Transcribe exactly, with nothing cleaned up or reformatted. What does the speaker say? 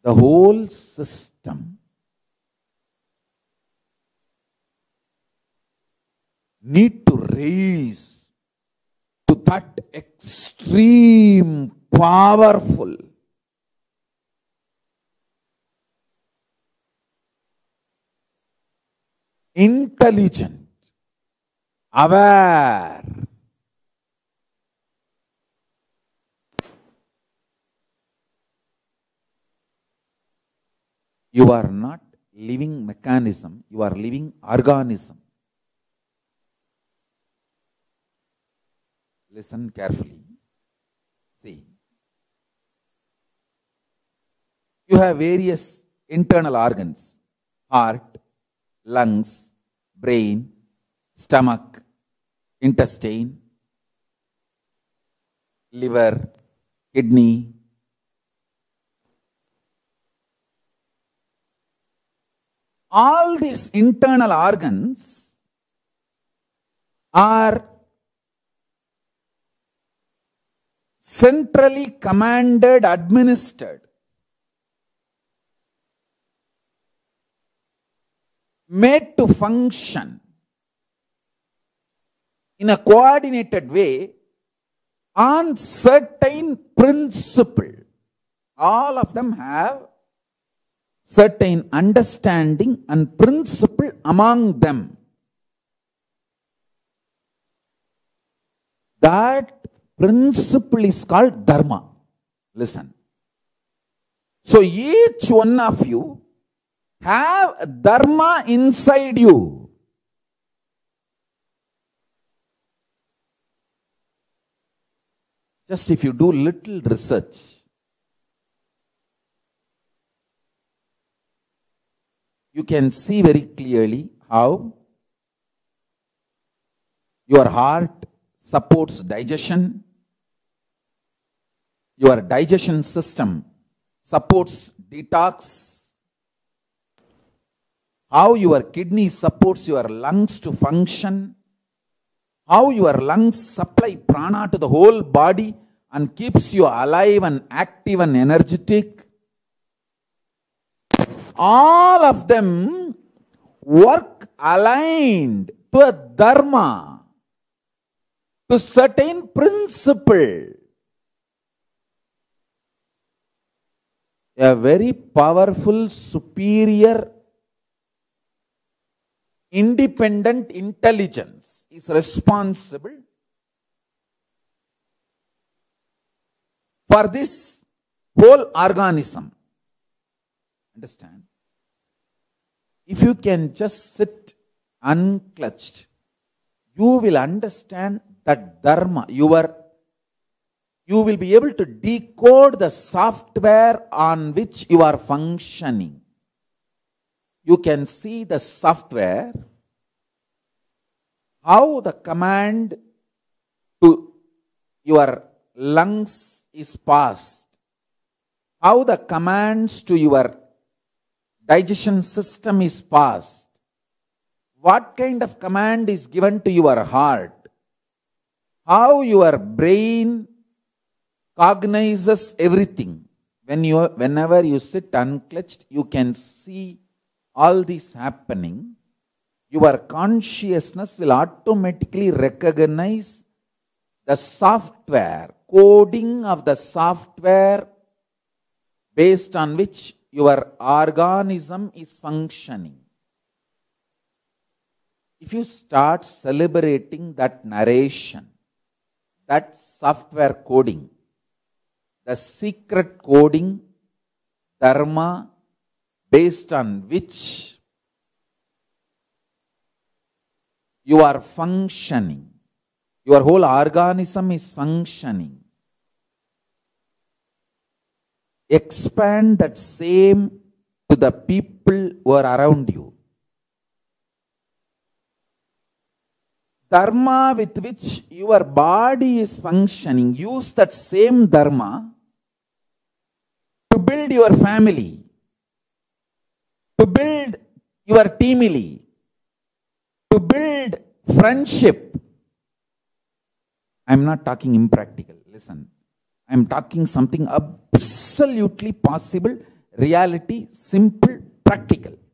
the whole system need to raise to that extreme, powerful, intelligent, aware, you are not living mechanism, you are living organism. Listen carefully. See, you have various internal organs: heart, lungs, brain, stomach, intestine, liver, kidney. All these internal organs are centrally commanded, administered, made to function in a coordinated way on certain principle. All of them have certain understanding and principle among them. That principle is called dharma. Listen. So each one of you have dharma inside you. Just if you do little research, you can see very clearly how your heart supports digestion, your digestion system supports detox, how your kidney supports your lungs to function, how your lungs supply prana to the whole body and keeps you alive and active and energetic. All of them work aligned to a dharma, to certain principle. A very powerful, superior, independent intelligence is responsible for this whole organism. Understand? If you can just sit unclutched, you will understand that dharma, your, you will be able to decode the software on which you are functioning. You can see the software, how the command to your lungs is passed, how the commands to your digestion system is passed, what kind of command is given to your heart, how your brain cognizes everything. When you, whenever you sit unclutched, you can see all this happening. Your consciousness will automatically recognize the software, coding of the software based on which your organism is functioning. If you start celebrating that narration, that software coding, the secret coding, dharma, based on which you are functioning, your whole organism is functioning. Expand that same to the people who are around you. Dharma with which your body is functioning, use that same dharma to build your family, to build your teamily, to build friendship. I am not talking impractical. Listen, I am talking something absolutely possible, reality, simple, practical.